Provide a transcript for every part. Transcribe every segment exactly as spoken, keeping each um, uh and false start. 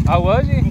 Oh, was you?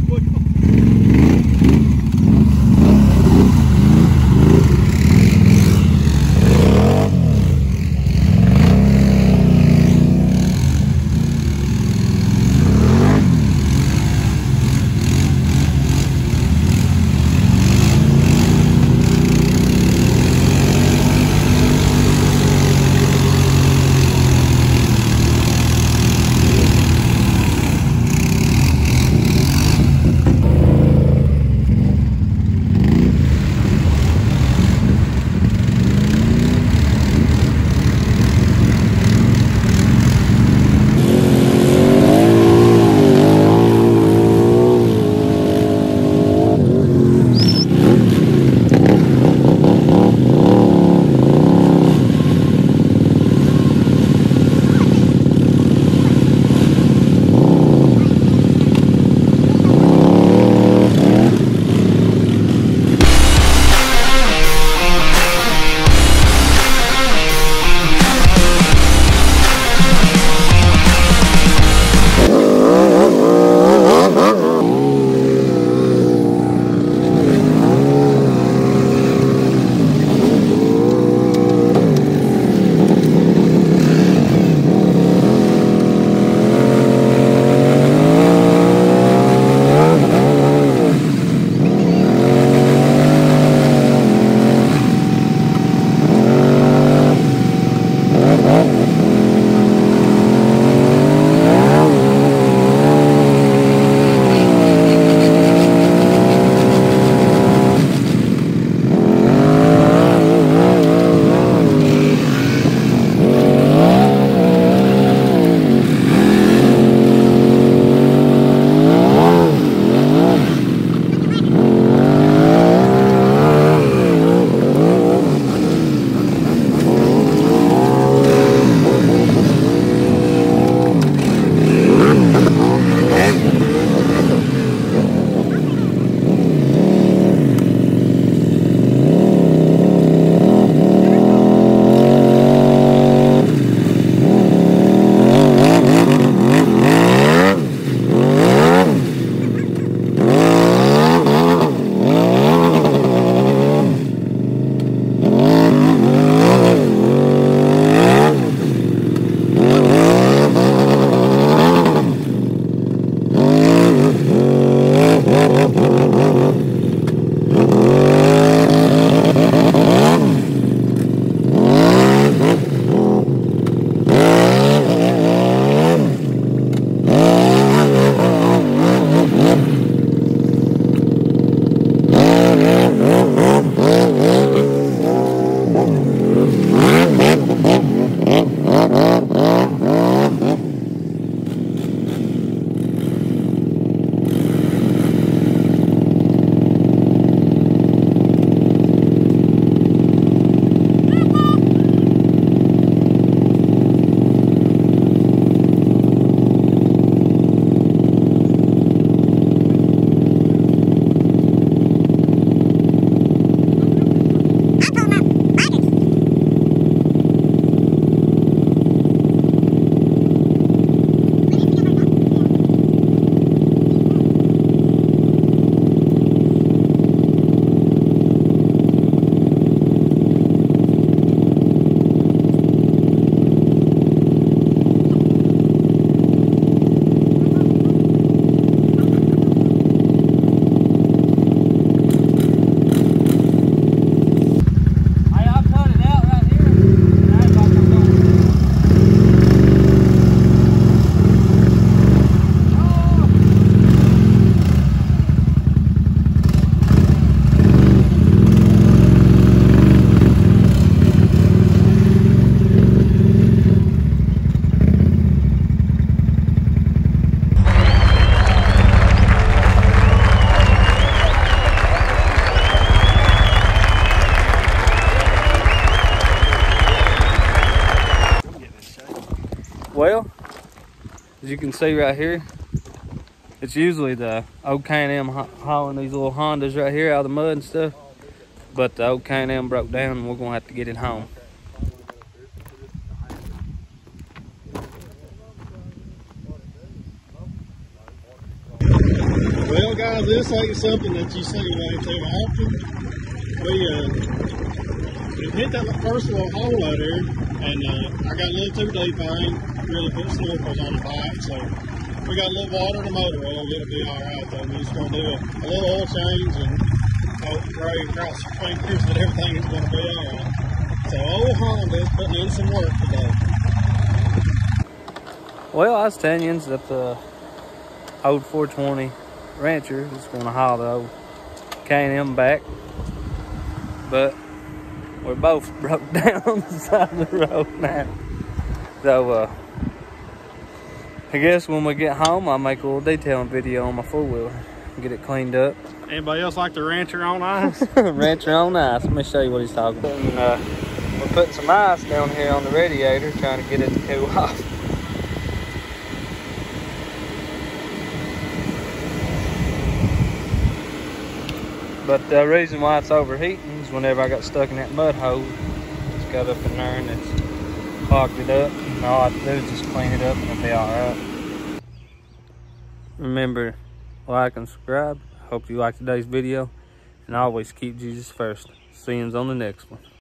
Well, as you can see right here, it's usually the old K and M hauling these little Hondas right here out of the mud and stuff. But the old K and M broke down and we're gonna have to get it home. guys, this ain't something that you see way too often. We, uh, we hit that first little hole out there, and uh, I got a little too deep. I ain't really put snorkels on the bike, so we got a little water in the motor oil. It'll be alright though. We're just going to do a, a little oil change and hope and pray and cross our fingers that everything is going to be alright. So old Honda's putting in some work today. Well, I was telling you that the old four twenty Rancher is going to haul the old K and M back, but we're both broke down on the side of the road now. So, uh, I guess when we get home, I'll make a little detailing video on my four-wheeler and get it cleaned up. Anybody else like the Rancher on ice? Rancher on ice. Let me show you what he's talking about. And, uh, we're putting some ice down here on the radiator, trying to get it to cool off. But the reason why it's overheating is whenever I got stuck in that mud hole, it's got up in there and it's clogged it up. And all I have to do is just clean it up and it'll be alright. Remember, like and subscribe. Hope you liked today's video. And always keep Jesus first. See you on the next one.